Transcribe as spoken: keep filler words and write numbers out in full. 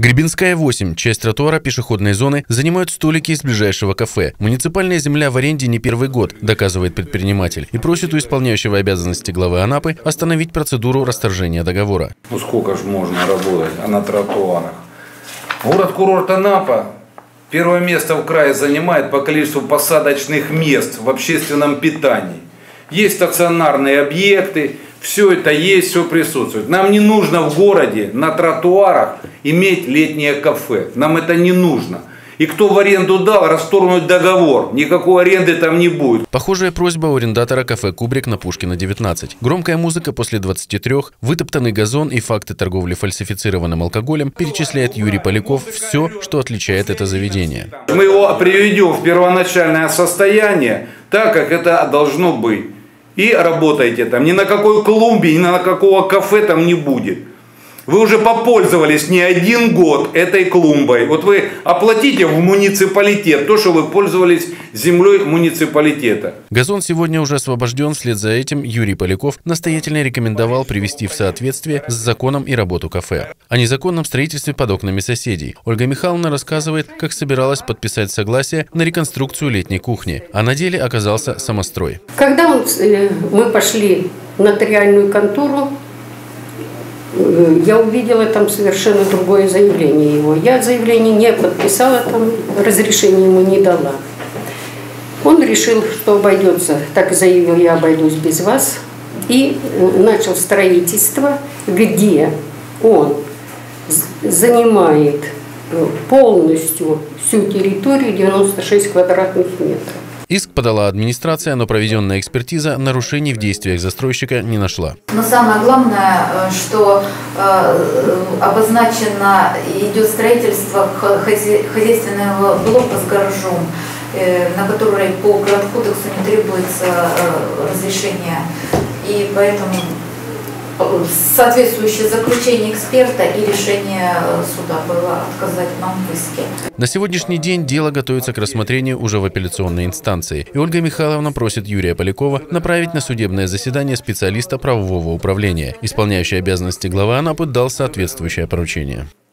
Гребенская, восемь. Часть тротуара пешеходной зоны занимают столики из ближайшего кафе. Муниципальная земля в аренде не первый год, доказывает предприниматель, и просит у исполняющего обязанности главы Анапы остановить процедуру расторжения договора. Ну сколько ж можно работать, а на тротуарах? Город-курорт Анапа первое место в крае занимает по количеству посадочных мест в общественном питании. Есть стационарные объекты, все это есть, все присутствует. Нам не нужно в городе на тротуарах иметь летнее кафе. Нам это не нужно. И кто в аренду дал, расторгнуть договор. Никакой аренды там не будет. Похожая просьба у арендатора кафе «Кубрик» на Пушкина, девятнадцать. Громкая музыка после двадцати трёх, вытоптанный газон и факты торговли фальсифицированным алкоголем перечисляет Юрий Поляков все, что отличает это заведение. Мы его приведем в первоначальное состояние, так как это должно быть. И работайте там. Ни на какой клумбе, ни на какого кафе там не будет. Вы уже попользовались не один год этой клумбой. Вот вы оплатите в муниципалитет то, что вы пользовались землей муниципалитета. Газон сегодня уже освобожден. Вслед за этим Юрий Поляков настоятельно рекомендовал привести в соответствие с законом и работу кафе. О незаконном строительстве под окнами соседей Ольга Михайловна рассказывает, как собиралась подписать согласие на реконструкцию летней кухни, а на деле оказался самострой. Когда мы пошли в нотариальную контору, я увидела там совершенно другое заявление его. Я заявление не подписала, там разрешение ему не дала. Он решил, что обойдется, так заявил, я обойдусь без вас. И начал строительство, где он занимает полностью всю территорию девяносто шесть квадратных метров. Иск подала администрация, но проведенная экспертиза нарушений в действиях застройщика не нашла. Но самое главное, что э, обозначено, идет строительство хозяйственного блока с гаражом, э, на который по градкодексу не требуется э, разрешения. И поэтому соответствующее заключение эксперта и решение суда было отказать нам в иске. На сегодняшний день дело готовится к рассмотрению уже в апелляционной инстанции. И Ольга Михайловна просит Юрия Полякова направить на судебное заседание специалиста правового управления. Исполняющий обязанности главы Анапы дал соответствующее поручение.